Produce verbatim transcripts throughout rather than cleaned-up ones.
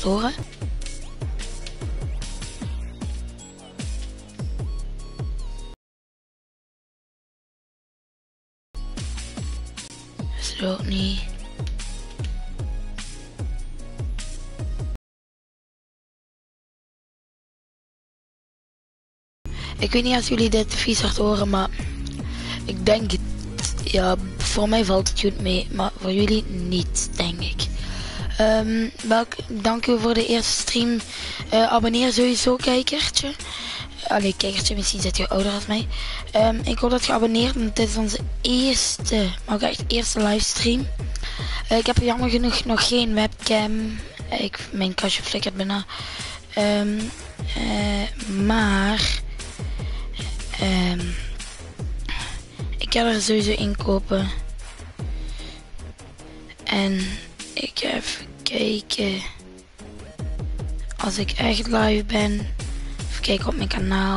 hard horen. Is er ook niet. Ik weet niet of jullie dit vies hard horen, maar ik denk het. Ja, voor mij valt het goed mee, maar voor jullie niet, denk ik. Um, welk, dank u voor de eerste stream. Uh, abonneer sowieso, kijkertje. Allee, kijkertje, misschien zit je ouder als mij. Um, ik hoop dat je abonneert, want dit is onze eerste, maar ook echt eerste livestream. Uh, ik heb jammer genoeg nog geen webcam. Ik, mijn kastje flikkert bijna. Um, uh, maar... Um, ik ga er sowieso in kopen. En ik ga even kijken. Als ik echt live ben. Even kijken op mijn kanaal.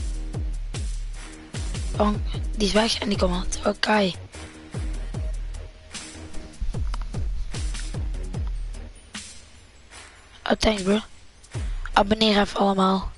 Oh, die is weg en die komt. Oké. Okay. Oh, thanks bro. Abonneer even allemaal.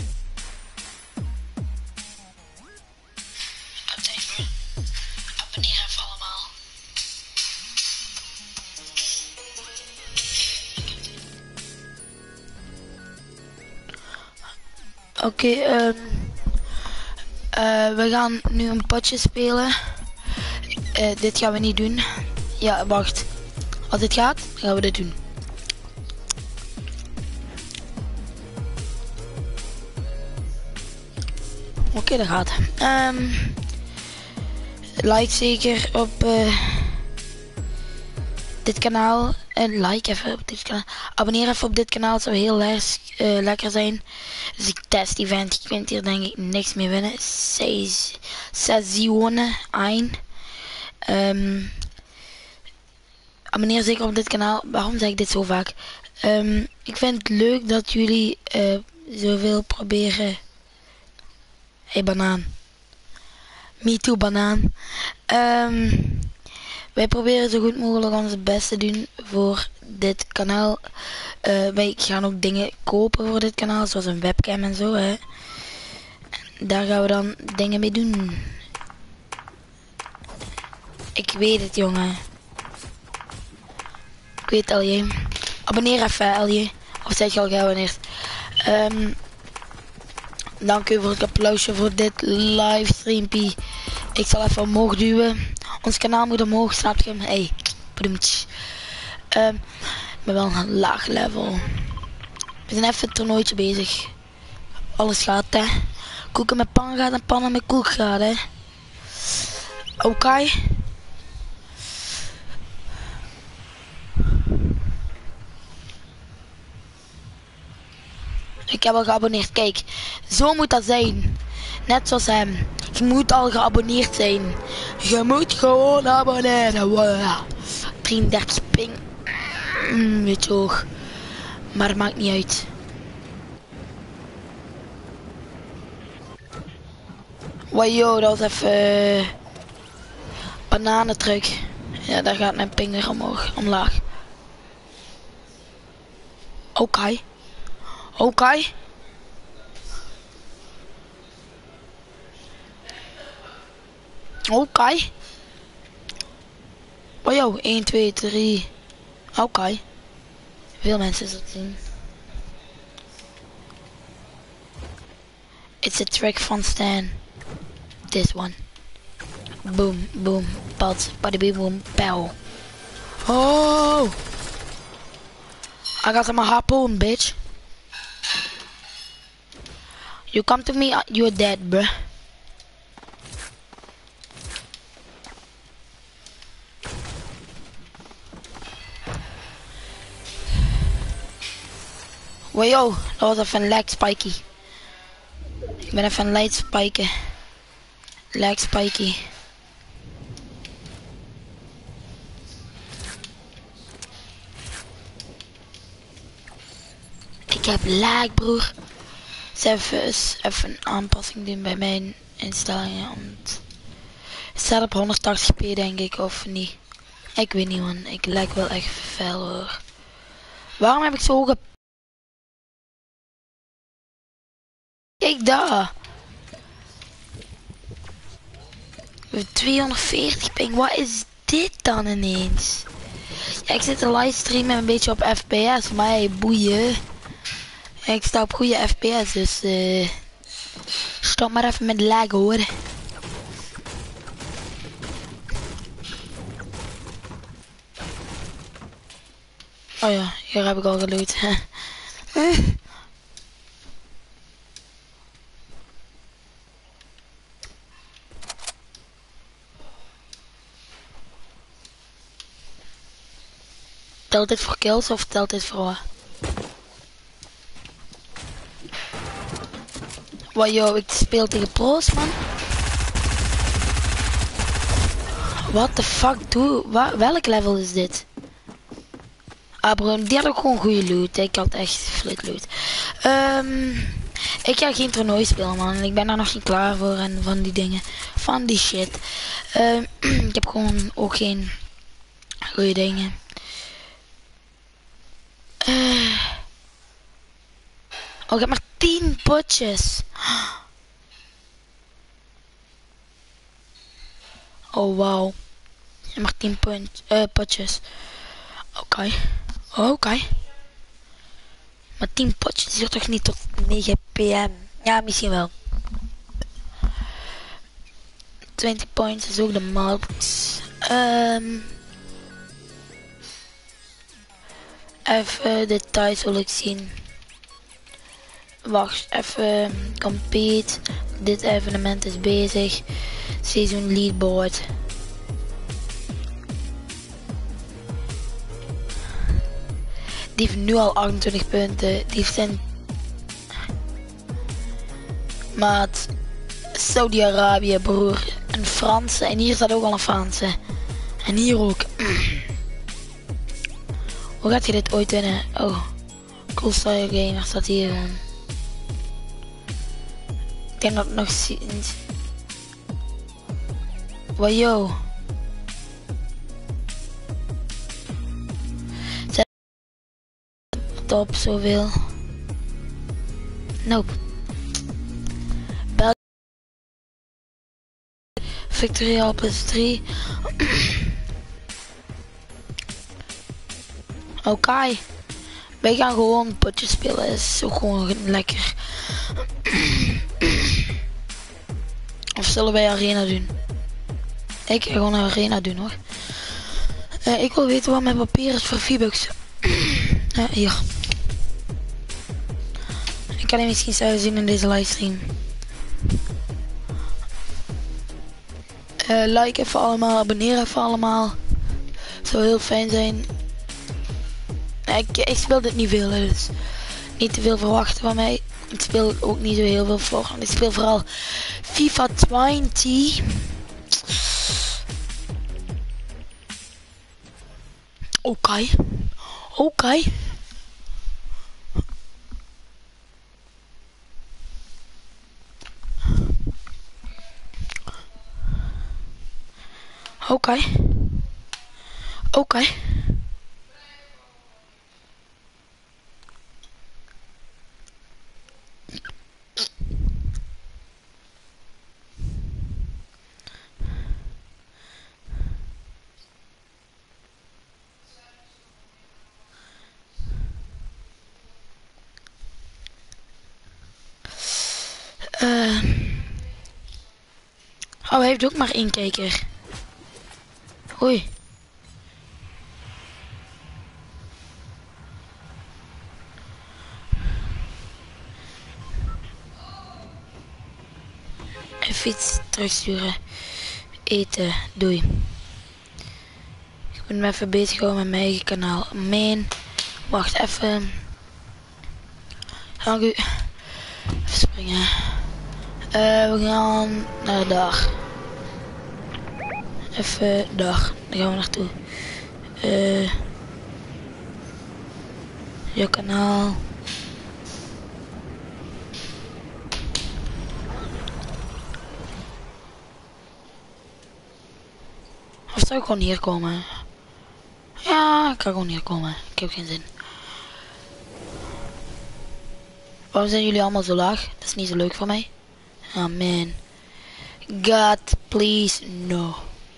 Oké, okay, um, uh, we gaan nu een potje spelen. Uh, dit gaan we niet doen. Ja, wacht. Als dit gaat, dan gaan we dit doen. Oké, okay, dat gaat. Um, like zeker op uh, dit kanaal. En like even op dit kanaal. Abonneer even op dit kanaal. Het zou heel lekker, uh, lekker zijn. Dus ik test event. Ik vind hier denk ik niks meer winnen. Seizoenen één. Um, abonneer zeker op dit kanaal. Waarom zeg ik dit zo vaak? Um, ik vind het leuk dat jullie uh, zoveel proberen. Hey banaan. Me too banaan. Um, wij proberen zo goed mogelijk ons best te doen voor dit kanaal. Uh, wij gaan ook dingen kopen voor dit kanaal, zoals een webcam en zo. Hè. Daar gaan we dan dingen mee doen. Ik weet het, jongen. Ik weet L J. Abonneer even, L J. Of zeg je al geabonneerd? Um, dank u voor het applausje voor dit livestreampie. Ik zal even omhoog duwen. Ons kanaal moet omhoog, snap je hem? Hey, bedoemtje. Um, ik ben wel een laag level. We zijn even het toernooitje bezig. Alles gaat, hè. Koeken met pan gaat en pannen met koek gaat, hè. Oké. Okay. Ik heb al geabonneerd. Kijk, zo moet dat zijn. Net zoals hem. Je moet al geabonneerd zijn. Je moet gewoon abonneren. Wow. drieëndertig ping. Mm, weet je hoog. Maar het maakt niet uit. Wow, yo, dat was even... Uh, bananentruc. Ja, daar gaat mijn ping weer omhoog, omlaag. Oké. Okay. Oké. Okay. Oké. Okay. Oh joh, één, twee, drie. Oké. Okay. Veel mensen zullen het zien. It's a trick van Stan. This one. Boom, boom, pad, paddy boom, pow. Oh! I got some harpoon, bitch. You come to me, you're dead, bruh. Wow, yo, dat was even een lag spiky. Ik ben even een light spiken. Lag spiky. Ik heb lag, broer. Dus even, even een aanpassing doen bij mijn instellingen. Want het staat op honderdtachtig p denk ik, of niet. Ik weet niet man, ik lag wel echt fel hoor. Waarom heb ik zo hoge Kijk daar. tweehonderdveertig ping, wat is dit dan ineens? Ja, ik zit te livestreamen een beetje op F P S, maar hey, boeien. Ja, ik sta op goede F P S, dus uh, stop maar even met laggen hoor. Oh ja, hier heb ik al geloot. Telt dit voor kills of telt dit voor wat? Wat joh, ik speel tegen pro's man. What the fuck, doe, wa welk level is dit? Ah bro, die had ook gewoon goede loot. Ik had echt flit loot. Um, ik ga geen toernooi spelen man. Ik ben daar nog niet klaar voor en van die dingen. Van die shit. Um, ik heb gewoon ook geen goede dingen. Uh. Oh, ik heb maar tien potjes. Oh wow. Ik heb maar tien punt, uh, potjes. Oké. Okay. Oké. Okay. Maar tien potjes is er toch niet tot negen p m? Ja, misschien wel. twintig points is ook de max. Um, even details wil ik zien. Wacht, even compete. Dit evenement is bezig. Seizoen leadboard. Die heeft nu al achtentwintig punten. Die heeft zijn maat Saudi-Arabië broer. Een Franse. En hier staat ook al een Franse. En hier ook. Hoe gaat je dit ooit winnen? Oh. Cool Style Gamer staat hier gewoon. Ik denk dat het nog ziet. Wow, yo. Zet het op zoveel. Nope. Bel Victoria plus drie. Oké. Okay. Wij gaan gewoon potjes spelen. Is ook gewoon lekker. Of zullen wij arena doen? Ik ga gewoon een arena doen hoor. Uh, ik wil weten wat mijn papier is voor V-Bucks. uh, hier. Ik kan je misschien zelf zien in deze livestream. Uh, like even allemaal, abonneer even allemaal. Zou heel fijn zijn. Ik, ik speel dit niet veel, dus niet te veel verwachten van mij. Ik speel ook niet zo heel veel voor. Ik speel vooral FIFA twintig. Oké. Oké. Oké. Oké. Uh. Oh, hij heeft ook maar één kijker. Oei. Even iets terugsturen. Eten, doei. Ik moet me even bezighouden met mijn eigen kanaal. Mijn. Wacht even. Dank u. Even springen. Uh, we gaan naar daar. Even daar. Daar gaan we naartoe. Uh, je kanaal. Of zou ik gewoon hier komen? Ja, ik kan gewoon hier komen. Ik heb geen zin. Waarom zijn jullie allemaal zo laag? Dat is niet zo leuk voor mij. Oh man. God, please, no.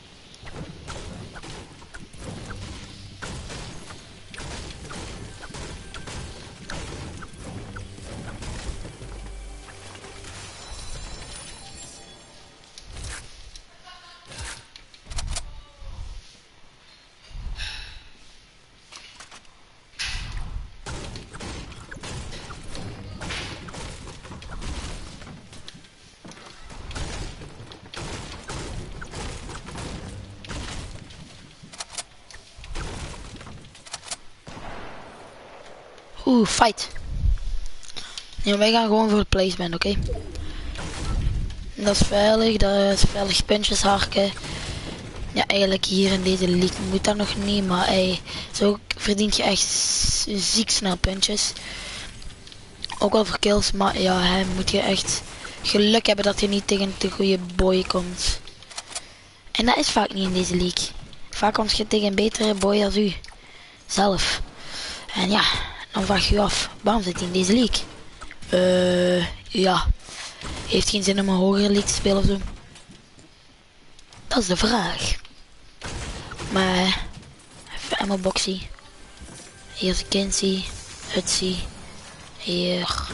Oeh, fight. Ja, wij gaan gewoon voor het placement, oké? Okay? Dat is veilig, dat is veilig puntjes harken. Ja, eigenlijk hier in deze league moet dat nog niet, maar hey, zo verdient je echt ziek snel puntjes. Ook wel voor kills, maar ja, hè, moet je echt geluk hebben dat je niet tegen de goede boy komt. En dat is vaak niet in deze league. Vaak komt je tegen een betere boy als u zelf. En ja, dan vraag je je af, waarom zit hij in deze league? Eh, uh, ja. Heeft geen zin om een hogere league te spelen of zo? Dat is de vraag. Maar, even ammo boxie. Hier is Kinsey, Hutsie. Hier.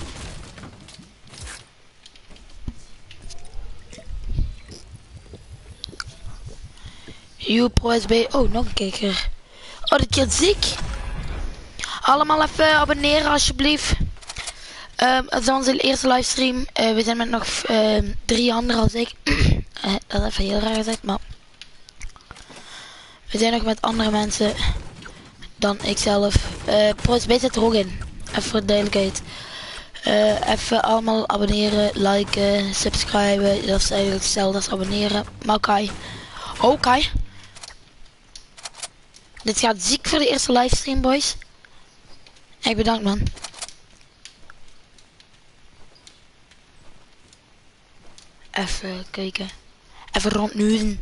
You Pro S B. Oh, nog een kijker. Oh, dit keer ziek. Allemaal even abonneren alsjeblieft. Um, het is onze eerste livestream. Uh, we zijn met nog uh, drie anderen als ik. uh, dat is even heel raar gezegd, maar we zijn nog met andere mensen dan ikzelf. Uh, Pro S B zit er ook in. Even voor de duidelijkheid. Uh, even allemaal abonneren, liken, subscriben. Dat is eigenlijk hetzelfde als abonneren. Maar oké. Okay. Oké. Okay. Dit gaat ziek voor de eerste livestream, boys. Echt bedankt, man. Even kijken. Even rondnuzen.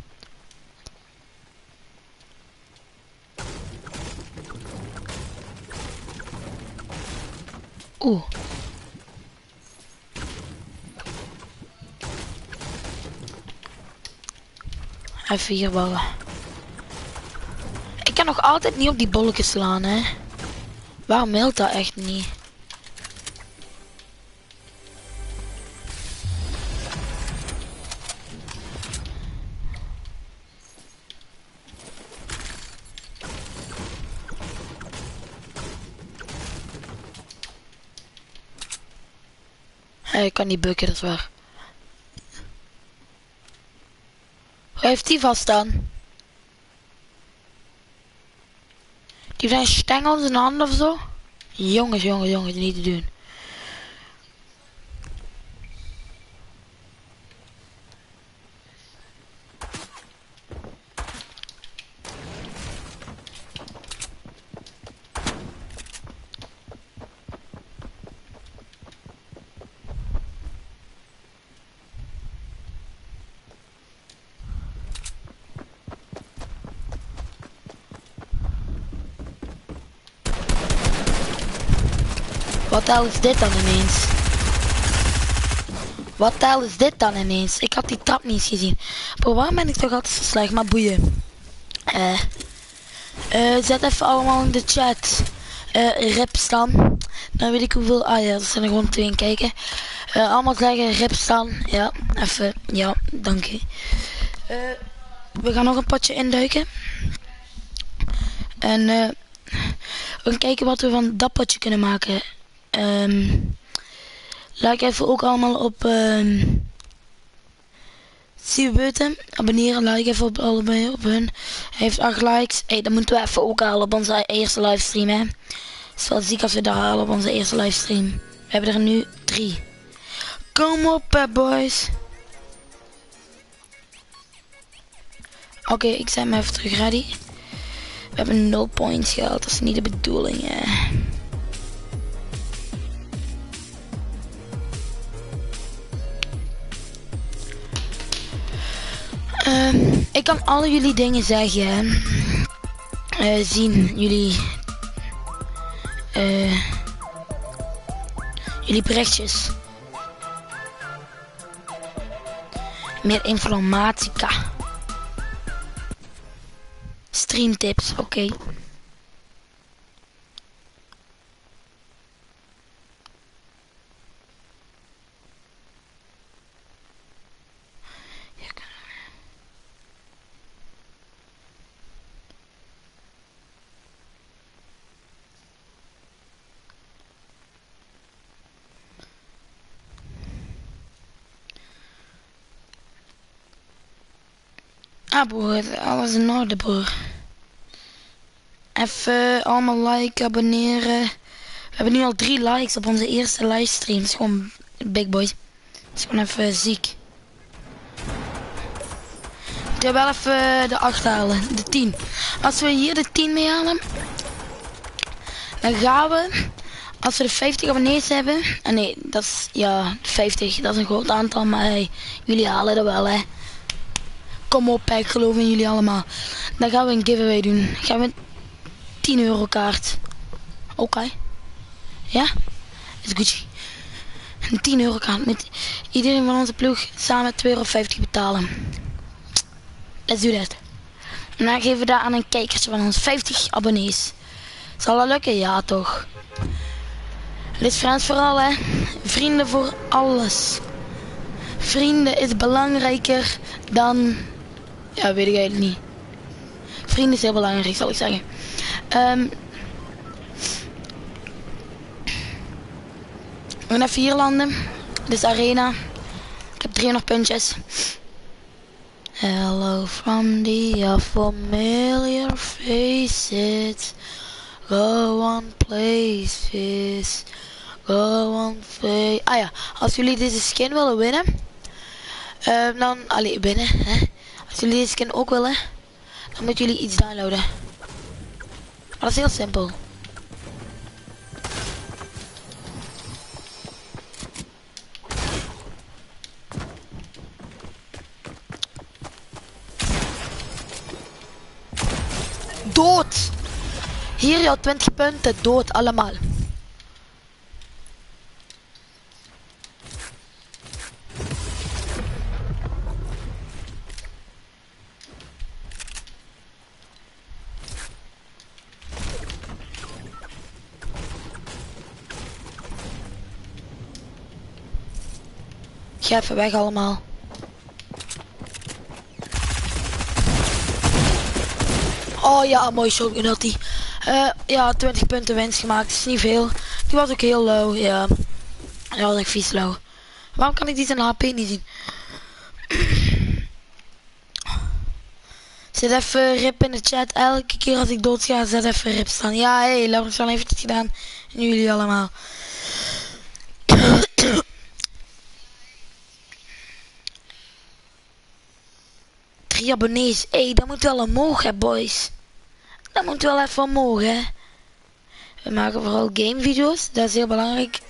Oeh. Even hier bouwen. Ik kan nog altijd niet op die bolken slaan, hè. Waarom mailt dat echt niet? Hey, ik kan niet bukken, dat is waar. Hoe heeft die vast staan? Die zijn stengels in de hand of zo? Jongens, jongens, jongens, niet te doen. Wat de hel is dit dan ineens? Wat de hel is dit dan ineens? Ik had die trap niet eens gezien. Bro, waarom ben ik toch altijd zo slecht? Maar boeien. Uh, uh, zet even allemaal in de chat. Uh, rip staan. Dan weet ik hoeveel. Ah ja, er zijn er gewoon twee in kijken. Uh, allemaal zeggen rip staan. Ja, even. Ja, dank je. Uh, we gaan nog een potje induiken. En uh, we gaan kijken wat we van dat potje kunnen maken. Um, like even ook allemaal op um, Siebeuten. Abonneren, like even op allebei op hun. Hij heeft acht likes. Hey, dat moeten we even ook halen op onze eerste livestream, hè. Het is wel ziek als we dat halen op onze eerste livestream. We hebben er nu drie. Kom op, bad boys. Oké, okay, ik zet me even terug ready. We hebben nul points gehaald. Dat is niet de bedoeling, hè. Uh, ik kan alle jullie dingen zeggen. Uh, zien jullie. Uh, jullie berichtjes. Meer informatica. Streamtips, oké. Okay. Ah broer, alles in orde broer. Even allemaal liken, abonneren. We hebben nu al drie likes op onze eerste livestream. Dat is gewoon big boy. Dat is gewoon even ziek. Ik ga wel even de acht halen, de tien. Als we hier de tien mee halen, dan gaan we, als we de vijftig abonnees hebben. Ah nee, dat is, ja, vijftig, dat is een groot aantal, maar hey, jullie halen dat wel hè. Kom op, ik geloof in jullie allemaal. Dan gaan we een giveaway doen. Gaan we tien euro kaart. Oké. Okay. Ja? Is goed. Een tien euro kaart met iedereen van onze ploeg samen twee euro vijftig betalen. Let's do that. En dan geven we dat aan een kijkertje van ons. vijftig abonnees. Zal dat lukken? Ja toch. Dit is friends vooral hè. Vrienden voor alles. Vrienden is belangrijker dan... Ja, weet ik eigenlijk niet. Vrienden is heel belangrijk, zal ik zeggen. Um, we gaan even hier landen. Dit is arena. Ik heb driehonderd puntjes. Hello from the familiar faces. Go on places. Go on face. Ah ja, als jullie deze skin willen winnen. Uh, dan, allee, winnen, hè. Als jullie deze skin ook willen, dan moeten jullie iets downloaden. Maar dat is heel simpel. Dood! Hier jouw twintig punten, dood allemaal. Ga even weg allemaal. Oh ja, mooi shotgun had hij. Uh, ja, twintig punten winst gemaakt. Is niet veel. Die was ook heel low. Ja, die was echt vies low. Waarom kan ik die zijn H P niet zien? Zet even rip in de chat. Elke keer als ik dood ga, zet even rip staan. Ja, hé, hey, Laurens heeft het gedaan. En jullie allemaal. Drie abonnees. Hé, hey, dat moet wel omhoog, hè, boys. Dat moet wel even omhoog, hè. We maken vooral gamevideo's. Dat is heel belangrijk.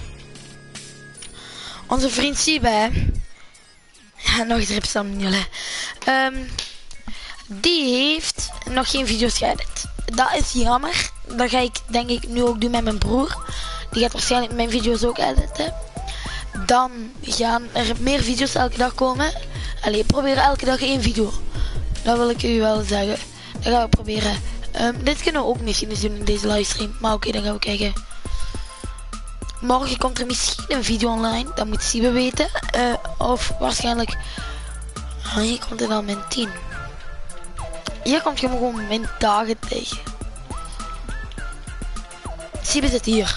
Onze vriend Siebe, hè. Ja, nog eens ripstam, jullie. Um, die heeft nog geen video's geëdit. Dat is jammer. Dat ga ik, denk ik, nu ook doen met mijn broer. Die gaat waarschijnlijk mijn video's ook editen. Dan gaan er meer video's elke dag komen. Allee, probeer elke dag één video. Dat wil ik u wel zeggen. Dat gaan we proberen. Um, dit kunnen we ook misschien eens doen in deze livestream. Maar oké, okay, dan gaan we kijken. Morgen komt er misschien een video online. Dat moet Siebe weten. Uh, of waarschijnlijk... Oh, hier komt er wel min tien. Hier komt je gewoon min dagen tegen. Siebe zit hier.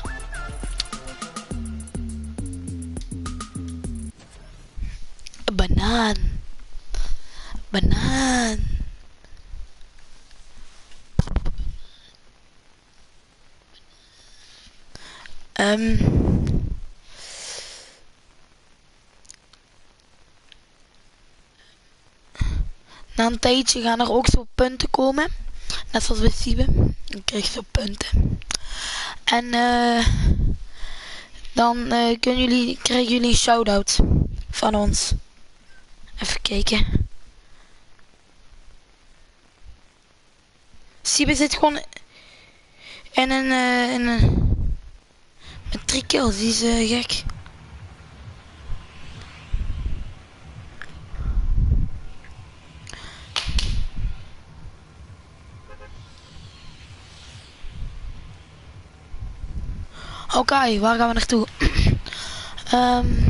Een banaan. Banaan. Um, na een tijdje gaan er ook zo punten komen. Net zoals bij Siebe. Dan krijg je zo punten. En uh, dan uh, kunnen jullie, krijgen jullie een shout-out van ons. Even kijken. Siebe zit gewoon in een, uh, in een Met drie kills, die is uh, gek. Oké, okay, waar gaan we naartoe? um,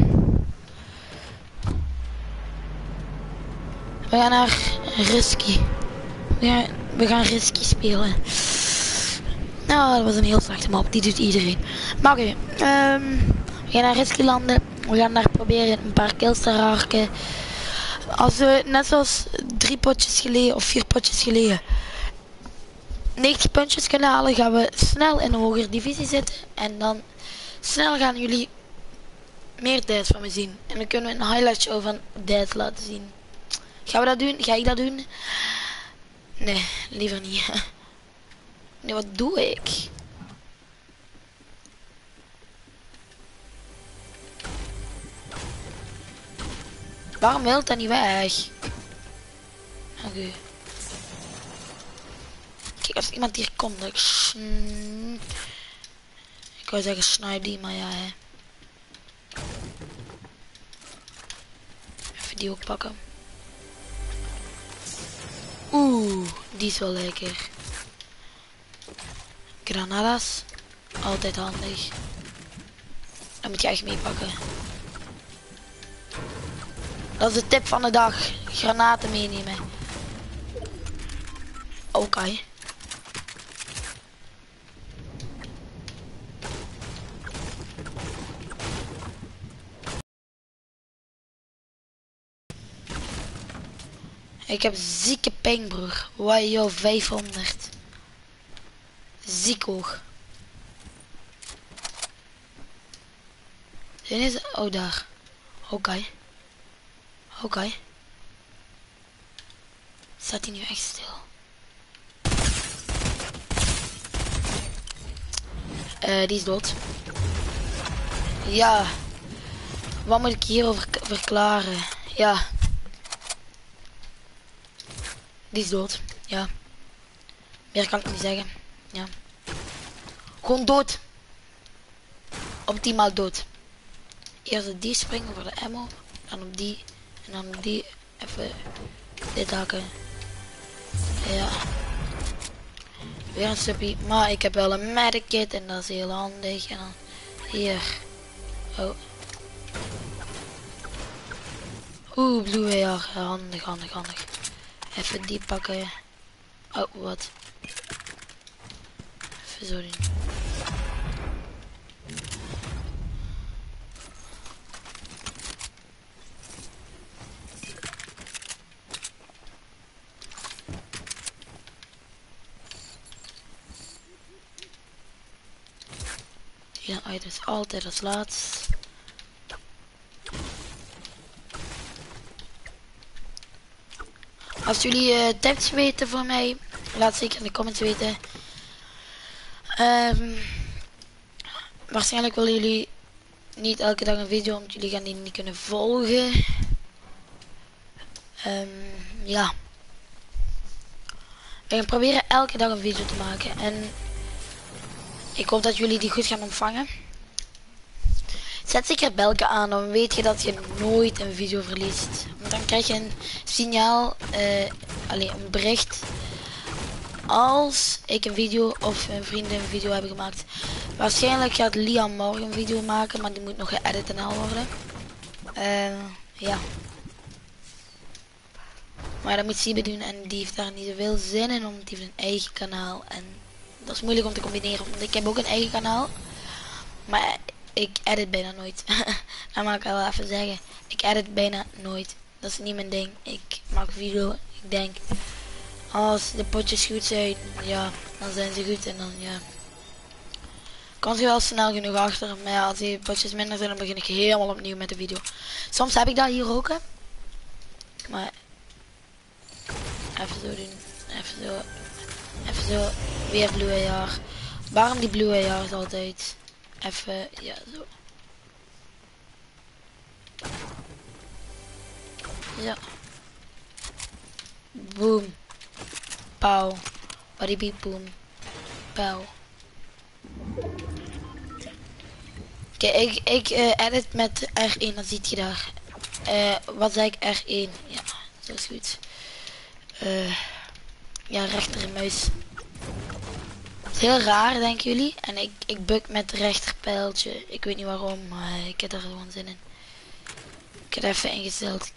we gaan naar Risky. We gaan, we gaan Risky spelen. Nou, dat was een heel slechte map. Die doet iedereen. Maar oké. Okay, um, we gaan naar Risky landen. We gaan daar proberen een paar kills te raken. Als we, net zoals drie potjes geleden of vier potjes geleden, negentig puntjes kunnen halen, gaan we snel in een hogere divisie zitten. En dan snel gaan jullie meer dads van me zien. En dan kunnen we een highlight show van dads laten zien. Gaan we dat doen? Ga ik dat doen? Nee, liever niet. Nee, wat doe ik? Waarom wil het dat niet weg? Oké. Okay. Kijk, als iemand hier komt, dan ik... Sn... Ik wou zeggen snipe die, maar ja, hè. Even die ook pakken. Oeh, die is wel lekker. Granadas. Altijd handig. Dat moet je echt meepakken. Dat is de tip van de dag. Granaten meenemen. Oké. Okay. Ik heb zieke ping, broer. Wow, vijfhonderd. Ziek hoog. Dit is... Oh, daar. Oké. Okay. Oké. Okay. Staat hij nu echt stil? Uh, die is dood. Ja. Wat moet ik hierover verklaren? Ja. Die is dood. Ja. Meer kan ik niet zeggen. Ja. Gewoon dood. Optimaal dood. Eerst op die springen voor de ammo. Dan op die. En dan op die. Even dit haken. Ja. Weer een suppie. Maar ik heb wel een medikit. En dat is heel handig. En dan hier. Oh. Oeh, blue A R. Handig, handig, handig. Even die pakken. Oh, wat. Even zo doen. Ja, items altijd als laatst. Als jullie uh, tips weten voor mij, laat zeker in de comments weten. Um, waarschijnlijk willen jullie niet elke dag een video, omdat jullie gaan die niet kunnen volgen. Um, ja. We gaan proberen elke dag een video te maken. En ik hoop dat jullie die goed gaan ontvangen. Zet zeker belken aan, dan weet je dat je nooit een video verliest. Want dan krijg je een signaal, uh, alleen een bericht. Als ik een video of een vrienden een video hebben gemaakt. Waarschijnlijk gaat Liam morgen een video maken, maar die moet nog geëdit en al worden. Uh, ja. Maar dat moet Siebe doen en die heeft daar niet zoveel zin in, omdat hij heeft een eigen kanaal. En dat is moeilijk om te combineren, want ik heb ook een eigen kanaal. Maar ik edit bijna nooit. Dat mag ik wel even zeggen. Ik edit bijna nooit. Dat is niet mijn ding. Ik maak video. Ik denk, als de potjes goed zijn, ja, dan zijn ze goed. En dan, ja, kan ze wel snel genoeg achter. Maar ja, als die potjes minder zijn, dan begin ik helemaal opnieuw met de video. Soms heb ik dat hier ook, hè. Maar even zo doen. Even zo. Even zo. Weer blue A R. Waarom die blue A R is altijd? Even, ja, zo. Ja. Boom. Pauw. Body beep boom. Pauw. Oké, ik, ik uh, edit met R één, dan ziet je daar. Uh, wat zei ik? R één. Ja, dat is goed. Uh, ja, rechtermuis. Het is heel raar, denken jullie. En ik, ik buk met rechterpijltje. Ik weet niet waarom, maar ik heb er gewoon zin in. Ik heb het even ingesteld.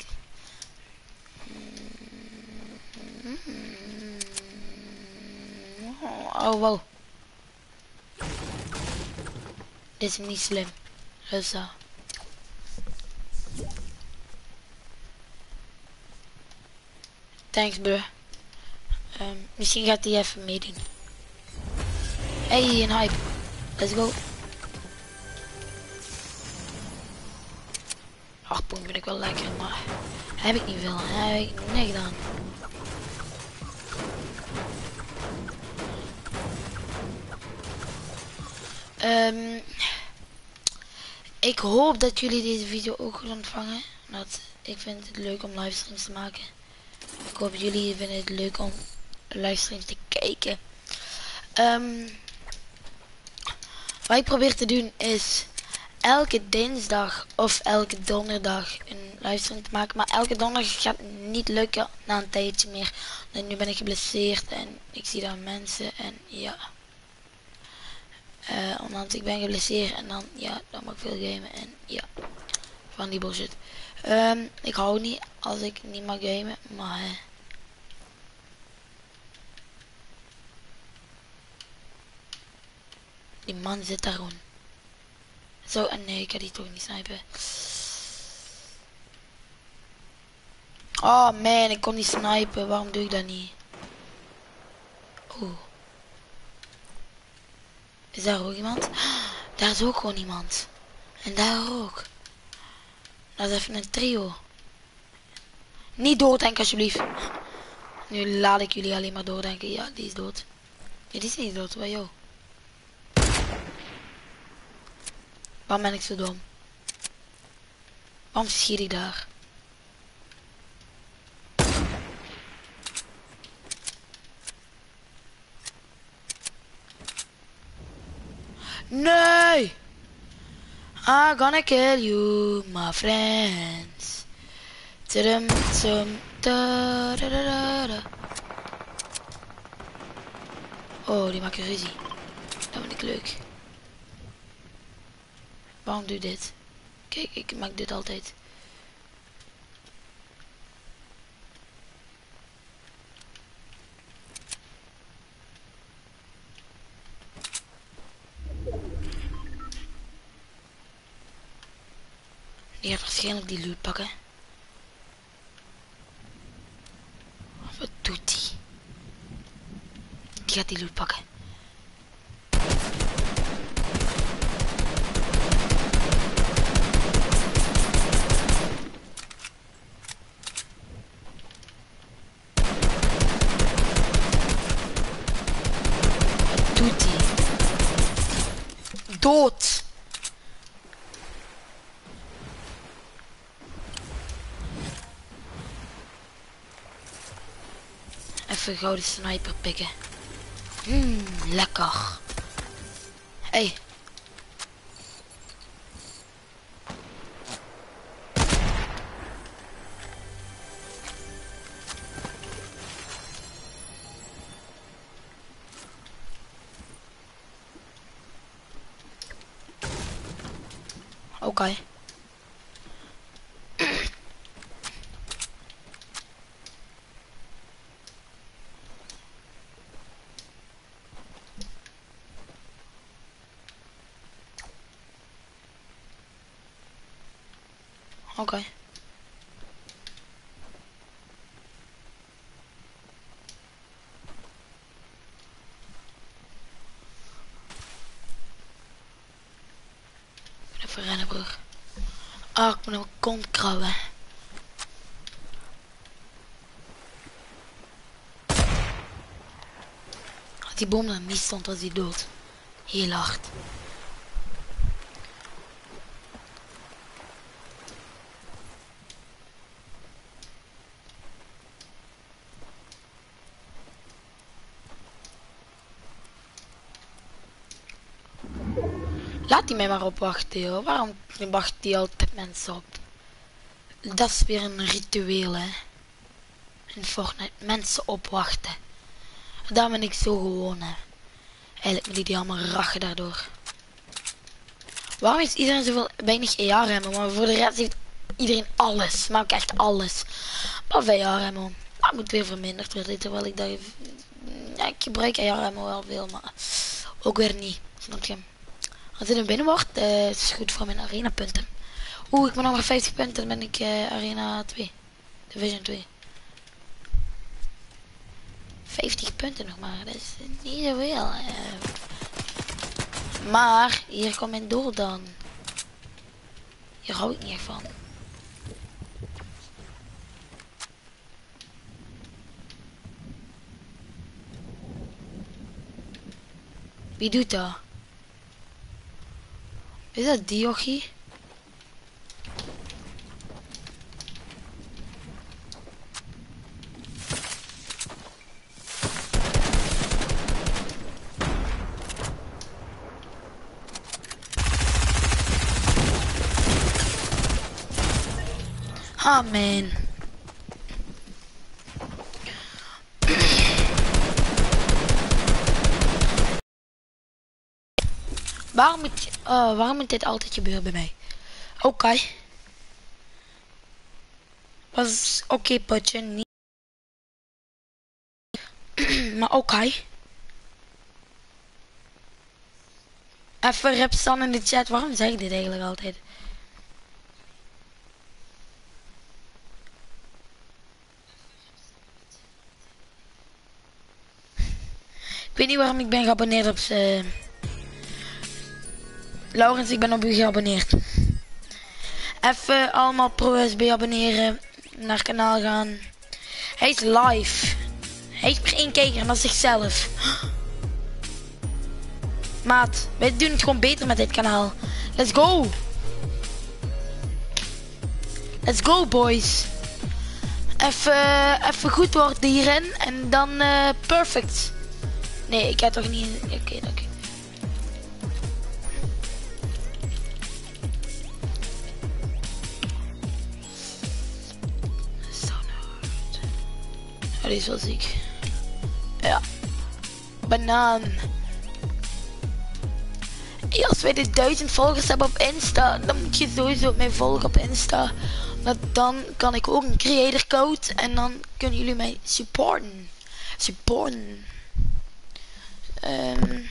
Oh, wow. Dit is niet slim. Russa. Thanks, bro. Um, misschien gaat hij even meedoen. Hey, een hype. Let's go. Harpoen vind ik wel lekker, maar heb ik niet veel. Heb ik niet gedaan. Um, ik hoop dat jullie deze video ook goed ontvangen. Dat, ik vind het leuk om livestreams te maken. Ik hoop jullie vinden het leuk om livestreams te kijken. Um, wat ik probeer te doen is elke dinsdag of elke donderdag een livestream te maken. Maar elke donderdag gaat niet lukken na een tijdje meer. En nu ben ik geblesseerd en ik zie daar mensen en ja. Uh, omdat ik ben geblesseerd en dan, ja, dan mag ik veel gamen en ja, van die bullshit. Um, ik hou niet als ik niet mag gamen, maar uh, die man zit daar gewoon. Zo, en nee, ik kan die toch niet snipen. Oh man, ik kon niet snipen, waarom doe ik dat niet? Oeh. Is daar ook iemand? Daar is ook gewoon iemand. En daar ook. Dat is even een trio. Niet dooddenken alsjeblieft. Nu laat ik jullie alleen maar doordenken. Ja, die is dood. Nee, die is niet dood. Waar joh. Waarom ben ik zo dom? Waarom schiet ik daar? Nee! I'm gonna kill you, my friends. Tudum, tum, da, da, da, da, da. Oh, die maken ruzie. Dat vind ik leuk. Waarom doe je dit? Kijk, ik maak dit altijd. Die gaat waarschijnlijk die loot pakken. Wat doet die? Die gaat die loot pakken. Wat doet die? Dood! Even gouden sniper pikken. Mmm, lekker. Hey. Oké. Okay. Oké. Okay. Even rennen, broer. Ah, ik moet naar mijn kont krabben. Als die bom naar mis stond, was hij dood. Heel hard. Laat die mij maar opwachten, joh. Waarom wacht die altijd mensen op? Dat is weer een ritueel, hè. In Fortnite, mensen opwachten. Daar ben ik zo gewoon, hè. Eigenlijk moet ik die allemaal rachen daardoor. Waarom heeft iedereen zoveel weinig E R-remmen? Maar voor de rest heeft iedereen alles. Maar ook echt alles. Behalve E R-remmen. Dat moet weer verminderd worden. Terwijl ik dat... Ja, ik gebruik E R-remmen wel veel, maar ook weer niet. Snap je? Als het een binnen wordt, uh, is het goed voor mijn arena punten. Oeh, ik ben nog maar vijftig punten, dan ben ik uh, arena twee. Division twee. vijftig punten nog maar, dat is niet zoveel. Uh. Maar, hier komt mijn doel dan. Hier hou ik niet echt van. Wie doet dat? Is dat Diochi? Ah man. Waarom moet, uh, waarom moet dit altijd gebeuren bij mij? Oké. Okay. Was oké okay, potje, niet. Maar oké. Okay. Even Repstan in de chat, waarom zeg ik dit eigenlijk altijd? Ik weet niet waarom ik ben geabonneerd op ze. Laurens, ik ben op u geabonneerd. Even allemaal Pro S B abonneren. Naar het kanaal gaan. Hij is live. Hij heeft maar één kijker, maar zichzelf. Maat, wij doen het gewoon beter met dit kanaal. Let's go. Let's go, boys. Even, even goed worden hierin. En dan uh, perfect. Nee, ik heb toch niet... Oké, okay, oké. Okay. Oh, die is wel ziek. Ja. Banaan. Hey, als wij de duizend volgers hebben op Insta, dan moet je sowieso mij volgen op Insta. Want dan kan ik ook een creator code en dan kunnen jullie mij supporten. Supporten. Um.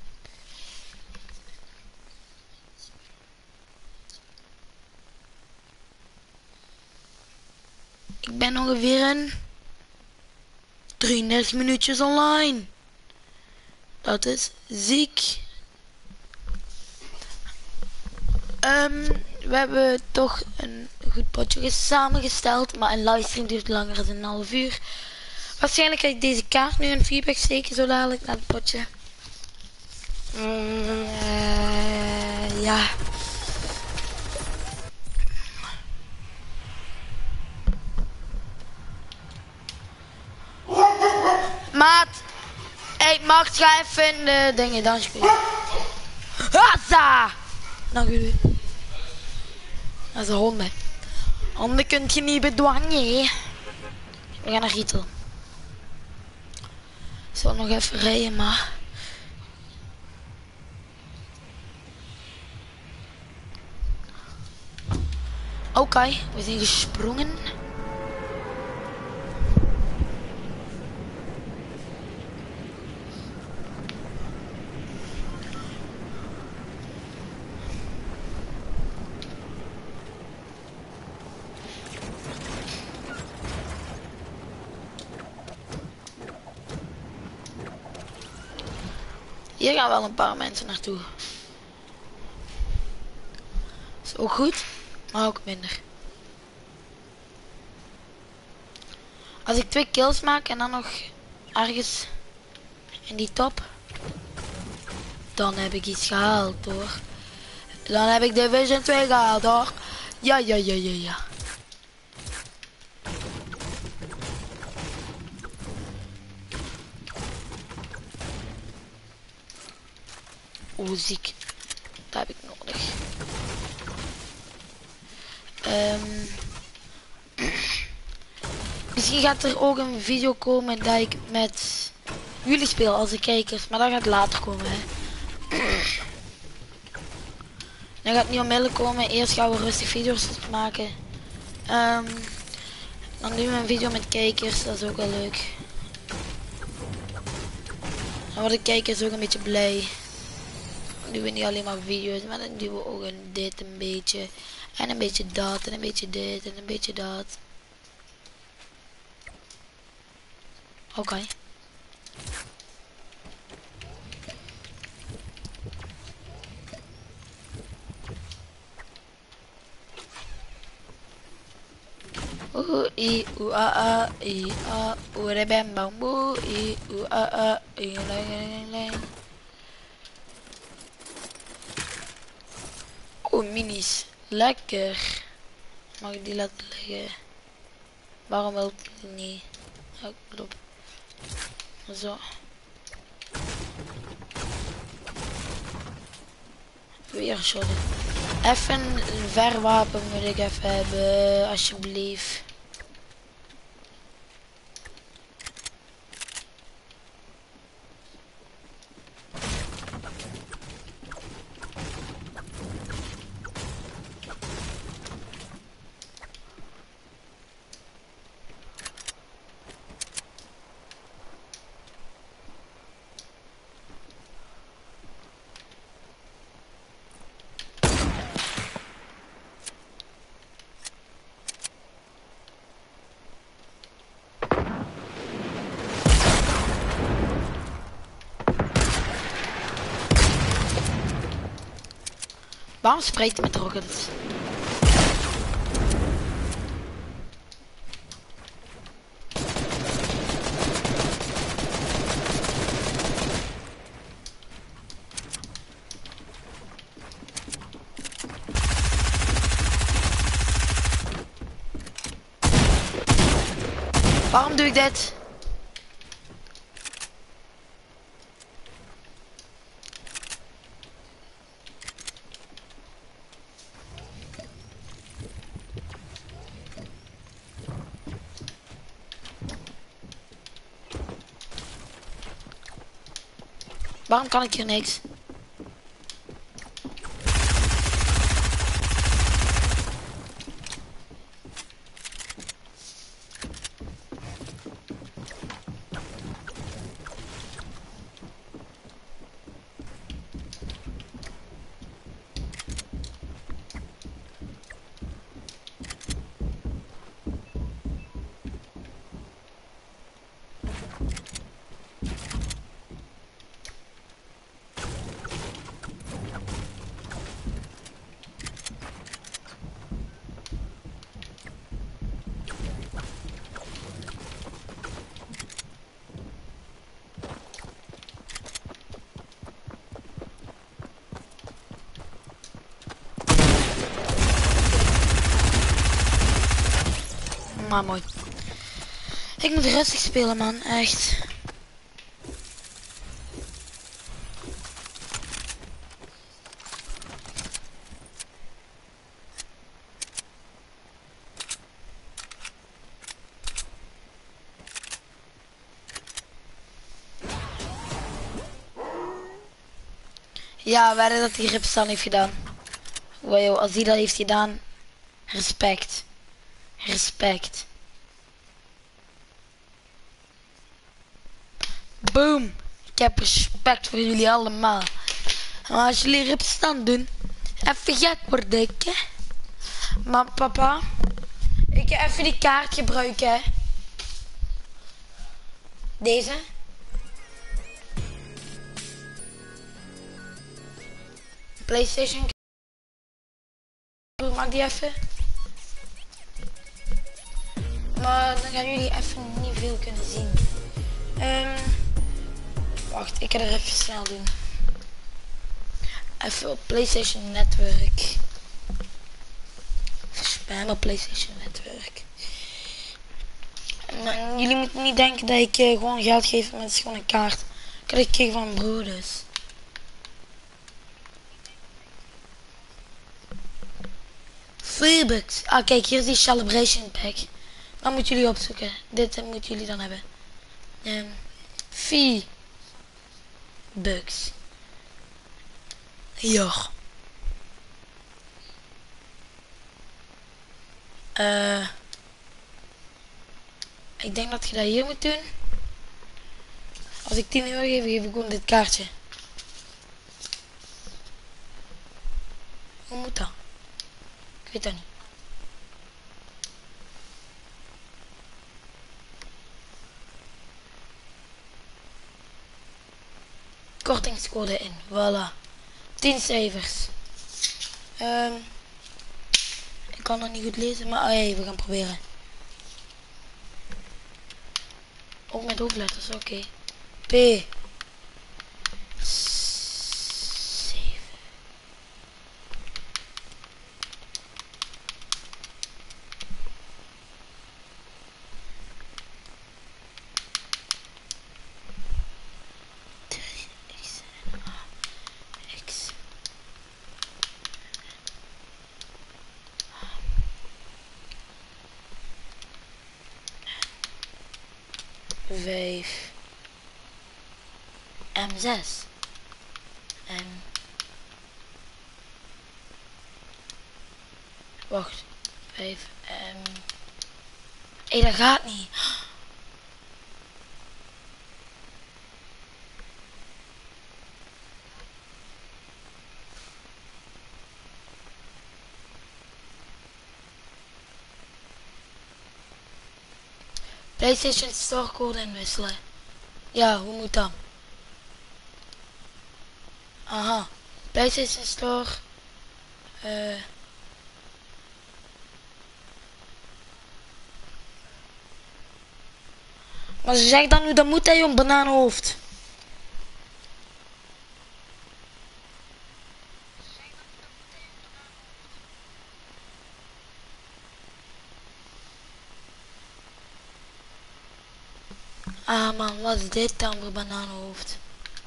Ik ben ongeveer een drieëndertig minuutjes online. Dat is ziek. Um, we hebben toch een goed potje samengesteld, maar een livestream duurt langer dan een half uur. Waarschijnlijk ga ik deze kaart nu in feedback steken, zo dadelijk naar het potje. Uh, ja. Maat. Hey, Max, ga even in de dingen dan spelen. Hassa! Dank jullie. Dat is een hond, hè. Honden kunt je niet bedwangen. We gaan naar Rietel. Ik zal nog even rijden, maar... Oké, okay, we zijn gesprongen. Hier gaan wel een paar mensen naartoe. Is ook goed, maar ook minder. Als ik twee kills maak en dan nog ergens in die top, dan heb ik iets gehaald hoor. Dan heb ik Division twee gehaald hoor. Ja, ja, ja, ja, ja. Oh, ziek. Dat heb ik nodig. Um, misschien gaat er ook een video komen dat ik met jullie speel als de kijkers, maar dat gaat later komen, hè. Dat gaat niet onmiddellijk komen. Eerst gaan we rustig video's maken. Um, dan doen we een video met kijkers, dat is ook wel leuk. Dan worden kijkers ook een beetje blij. Dan doen we niet alleen maar video's, maar dan doen we ook een dit een beetje. En een beetje dat, en een beetje dit, en een beetje dat. Oké. Okay. Oeh, i, oeh, a, a, i, a, oeh, re, bam, bam, boe, i, oeh, a, a, i, leng, leng, leng. Oeh, minis. Lekker. Mag ik die laten liggen? Waarom wil ik niet? Ja, klopt. Zo. Weer shot. Even een verwapen moet ik even hebben, alsjeblieft. Waarom spreekt hij met rockets? Waarom doe ik dit? Waarom kan ik hier niks? Maar mooi. Ik moet rustig spelen, man. Echt. Ja, waar dat die Ripstan heeft gedaan. Wow, als die dat heeft gedaan. Respect. Respect. Boom. Ik heb respect voor jullie allemaal. Maar als jullie Ripstan doen, even gek word ik, hè. Maar papa, ik ga even die kaart gebruiken, hè. Deze. PlayStation. Maak die even. Maar dan gaan jullie even niet veel kunnen zien. Um, wacht, ik ga er even snel doen. Even op PlayStation Network. Even spammen op PlayStation Network. En, jullie moeten niet denken dat ik uh, gewoon geld geef met gewoon een kaart. Ik had ik kreeg van mijn broer dus. Twee bucks. Ah, kijk, hier is die celebration pack. Dan moeten jullie opzoeken. Dit uh, moeten jullie dan hebben. Um, vier bucks. Ja. Uh, ik denk dat je dat hier moet doen. Als ik tien euro geef, geef ik gewoon dit kaartje. Hoe moet dat? Ik weet dat niet. Kortingscode in. Voilà. tien cijfers. Um, ik kan nog niet goed lezen, maar oh ja, we gaan proberen. Ook met hoofdletters, oké. Okay. P. vijf M zes en wacht vijf M hé, dat gaat niet. PlayStation Store code inwisselen. Ja, hoe moet dat? Aha. PlayStation Store. Uh. Maar ze zegt dan hoe dat moet, hè, jong, bananenhoofd. Ah man, wat is dit dan voor bananenhoofd?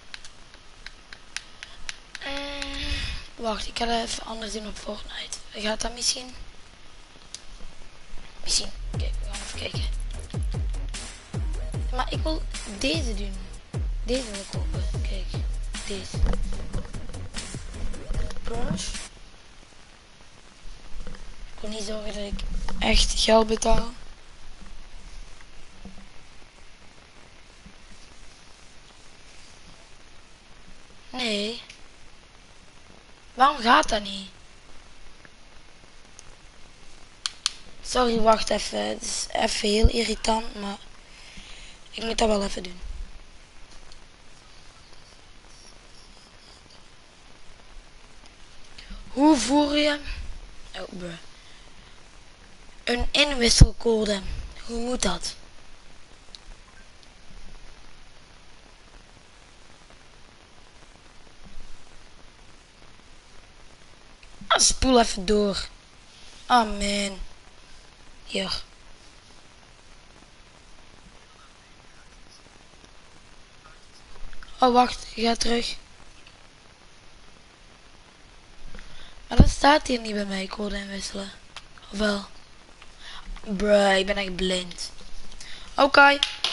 Mm, wacht, ik ga dat even anders doen op Fortnite. Gaat dat misschien? Misschien. Kijk, we gaan even kijken. Maar ik wil deze doen. Deze wil ik kopen. Kijk, deze. Brush. Ik wil niet zorgen dat ik echt geld betaal. Nee. Waarom gaat dat niet? Sorry, wacht even. Het is even heel irritant, maar ik moet dat wel even doen. Hoe voer je oh, bruh. een inwisselcode? Hoe moet dat? Ah, spoel even door. Oh man. Hier. Oh wacht, ik ga terug. Maar dat staat hier niet bij mij, code inwisselen. Of wel? Bruh, ik ben echt blind. Oké. Okay.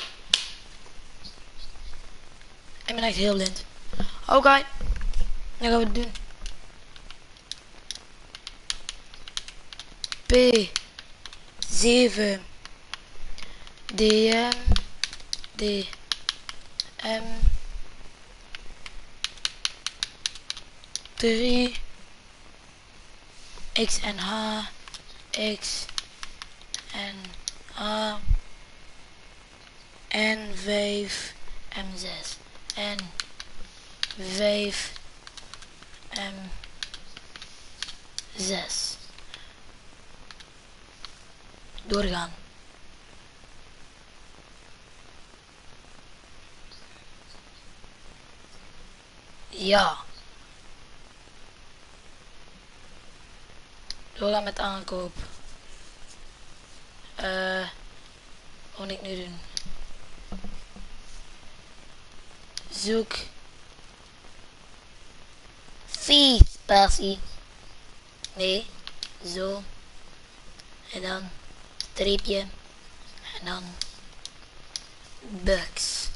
Ik ben echt heel blind. Oké. Okay. Dan gaan we het doen. P. zeven. D M. D. M. drie. X en H. X. En A. En vijf. M zes. En vijf. M zes. Doorgaan. Ja. Doorgaan met aankoop. Eh, uh, wat moet ik nu doen? Zoek. Vies, Persie. Nee, zo. En dan streepje. En dan bucks.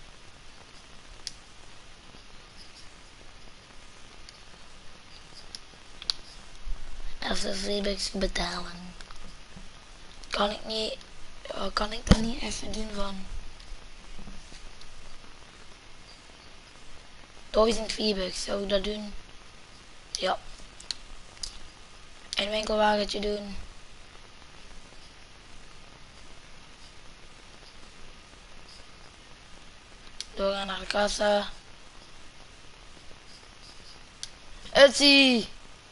Even V-bucks betalen. Kan ik niet, uh, kan ik dat niet even doen van duizend V-bucks, zou ik dat doen? Ja. Een winkelwagentje doen. Doorgaan naar de kassa. Etsy!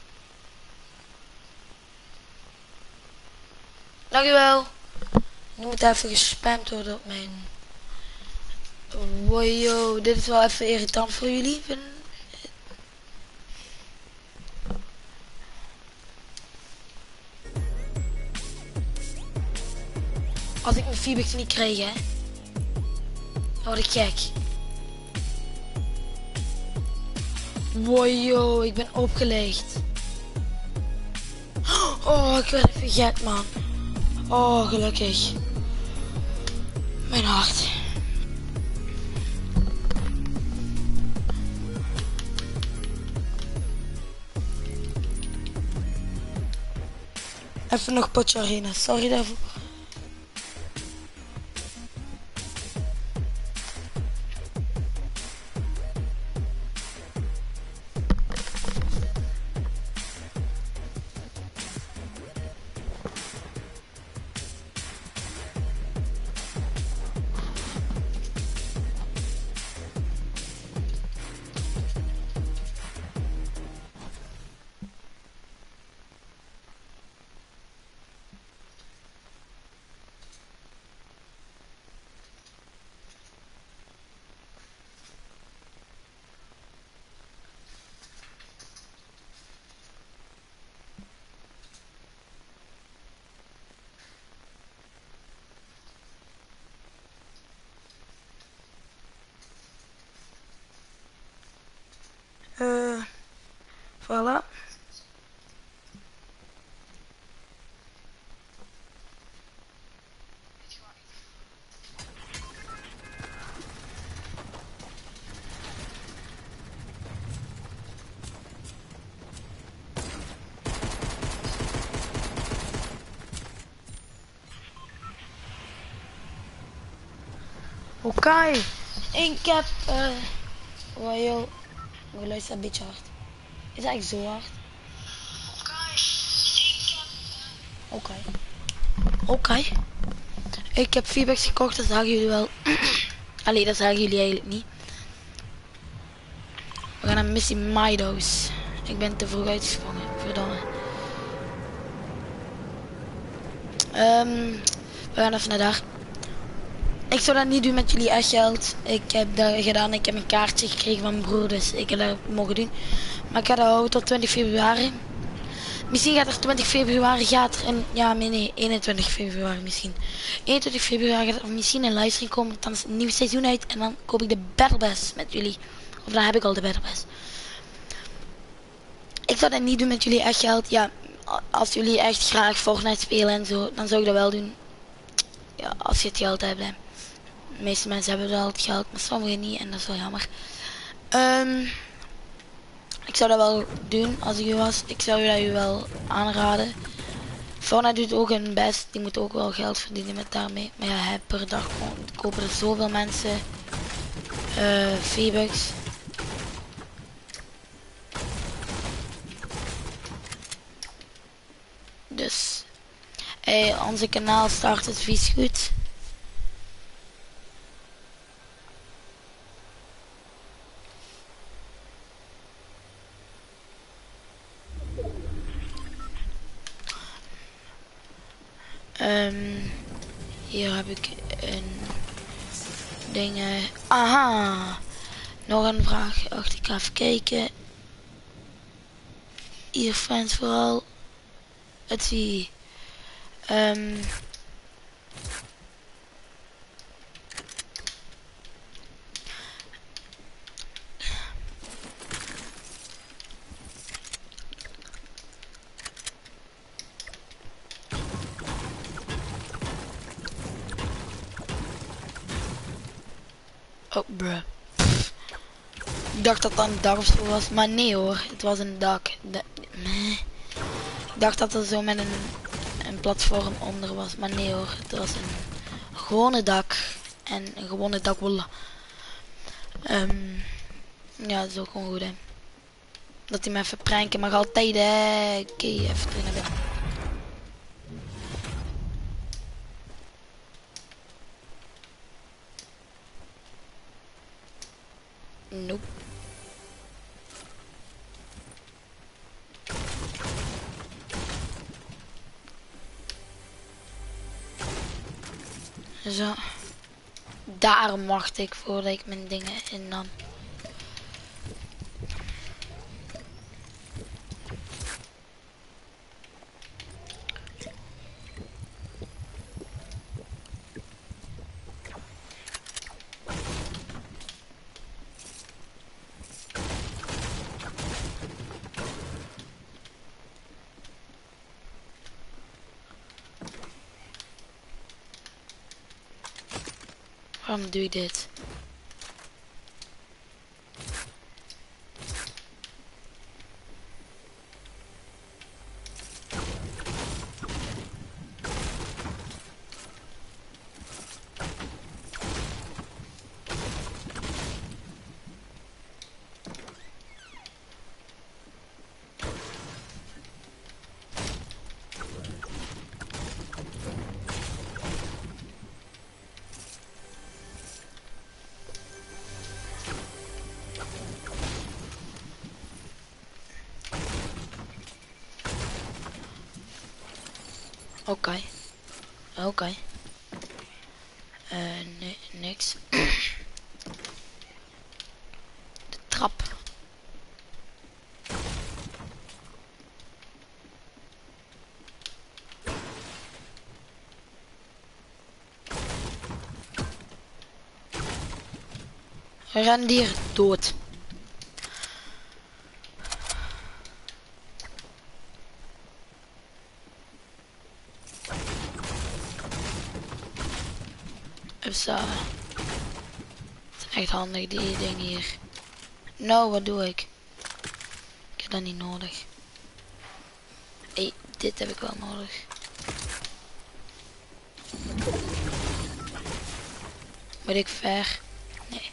Dankjewel. Nu moet even gespamd worden op mijn... Wow, dit is wel even irritant voor jullie. Als ik mijn V-bucks niet krijg, hè, dan word ik gek. Wow, ik ben opgelegd. Oh, ik werd even gek, man. Oh, gelukkig. Mijn hart. Even nog potje arena, sorry daarvoor. Uh, voilà. Oké, okay. Ik heb... Uh, wow, joh. Mijn geluid staat een beetje hard. Is eigenlijk zo hard. Oké. Oké. Ik heb V-bucks gekocht, dat zagen jullie wel. Allee, dat zagen jullie eigenlijk niet. We gaan naar Missie Meadows. Ik ben te vroeg uitgesprongen, verdomme. Um, we gaan even naar daar. Ik zou dat niet doen met jullie echt geld. Ik heb dat gedaan, ik heb een kaartje gekregen van mijn broer, dus ik heb dat mogen doen. Maar ik ga dat houden tot twintig februari. Misschien gaat er twintig februari, gaat er een, ja nee, nee, eenentwintig februari misschien. eenentwintig februari gaat er misschien een livestream komen, dan is het nieuw seizoen uit en dan koop ik de Battle Pass met jullie. Of dan heb ik al de Battle Pass. Ik zou dat niet doen met jullie echt geld. Ja, als jullie echt graag Fortnite spelen en zo, dan zou ik dat wel doen. Ja, als je het geld hebt, hè. De meeste mensen hebben wel het geld, maar sommigen niet en dat is wel jammer. Um, ik zou dat wel doen als ik u was. Ik zou dat u wel aanraden. Fortnite doet ook hun best. Die moet ook wel geld verdienen met daarmee. Maar ja, per dag kopen er zoveel mensen uh, V-bucks. Dus hey, onze kanaal start het vies goed. Um, hier heb ik een dingen. Aha, nog een vraag. Wacht, ik ga even kijken. Hier friends vooral. Het zie. Um, Oh, bruh. Ik dacht dat dat een dak of zo was, maar nee hoor, het was een dak. De nee. Ik dacht dat er zo met een, een platform onder was, maar nee hoor, het was een gewone dak. En een gewone dakwolle. Um, ja, dat is ook gewoon goed hè. Dat hij me even pranken mag altijd hè. Oké, okay, even terug naar binnen. Nope. Zo. Daarom wacht ik voordat ik mijn dingen innam. Waarom doe ik dit? Oké. Okay. Oké. Okay. Uh, nee, niks. De trap. Rendier dood. Zo. Het is echt handig die ding hier. Nou, wat doe ik? Ik heb dat niet nodig. Hé, hey, dit heb ik wel nodig. Moet ik ver? Nee.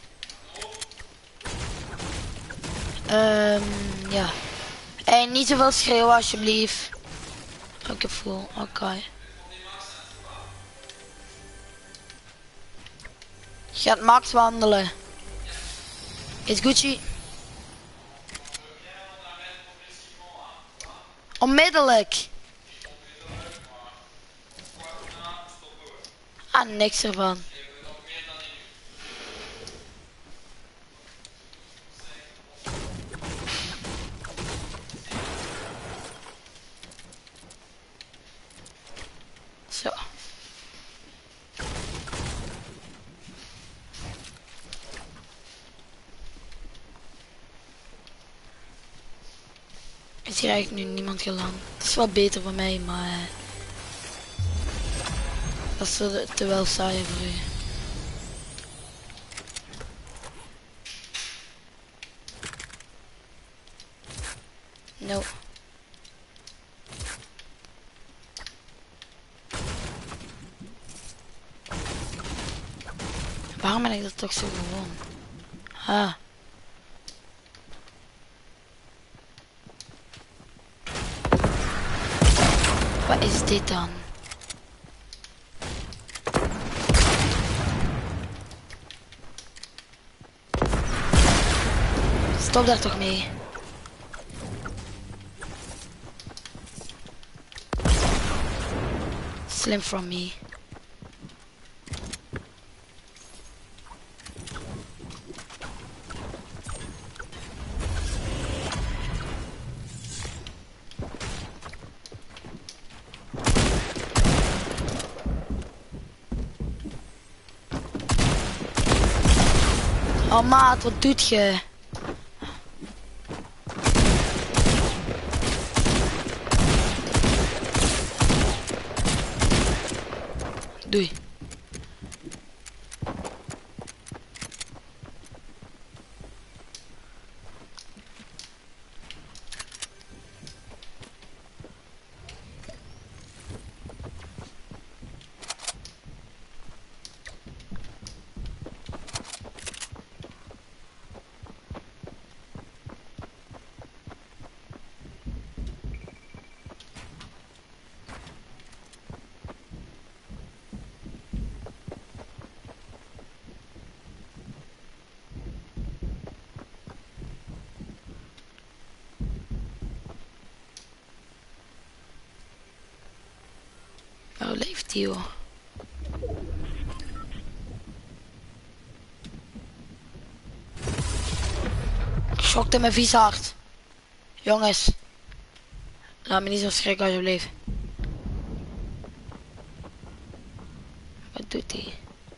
Um, ja. Hé, hey, niet zoveel schreeuwen alsjeblieft. Oh, ik heb full. Oké. Okay. Gaat Max wandelen. Is Gucci. Onmiddellijk. Ah, niks ervan. Zo. Is hier eigenlijk nu niemand geland? Het is wel beter voor mij, maar uh, dat is te, te wel saai voor u. No. Waarom ben ik dat toch zo gewoon? Ah. Wat is dit dan? Stop daar toch mee. Slim from me. Oh maat, wat doet je? Doei. Theo. Ik schokte me vies hard. Jongens. Laat me niet zo schrikken alsjeblieft. Wat doet hij?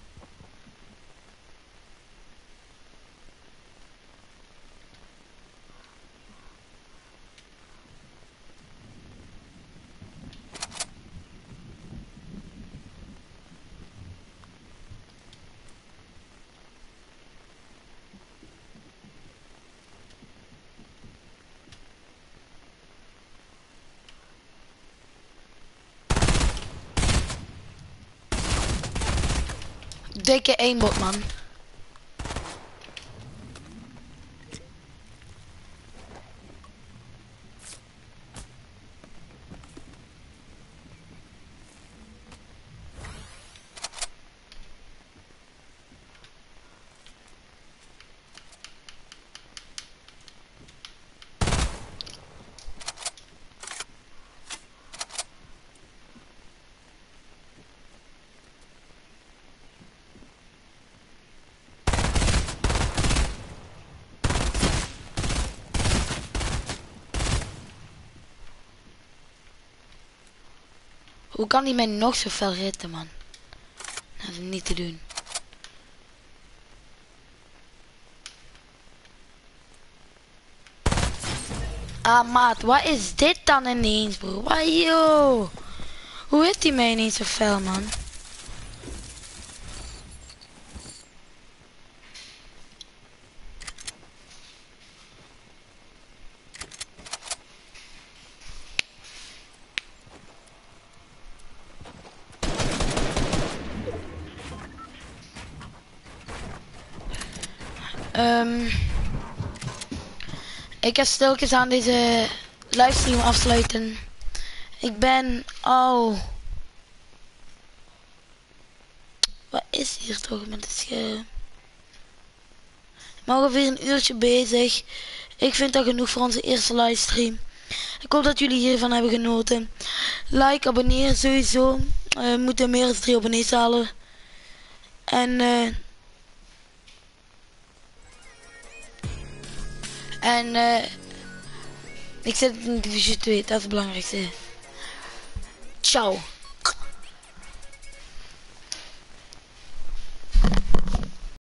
Dikke eenbot, man. Hoe kan hij mij nog zo fel ritten, man? Dat is niet te doen. Ah, maat, wat is dit dan ineens, bro? Wat, joh? Hoe hit hij mij ineens zo fel, man? Um, ik ga stilletjes aan deze livestream afsluiten. Ik ben al... Oh. Wat is hier toch met het scherm? Ik ben ongeveer een uurtje bezig. Ik vind dat genoeg voor onze eerste livestream. Ik hoop dat jullie hiervan hebben genoten. Like, abonneer sowieso. Uh, we moeten meer dan drie abonnees halen. En... Uh, En uh, ik zet het in divisie twee, dat is het belangrijkste. Ciao.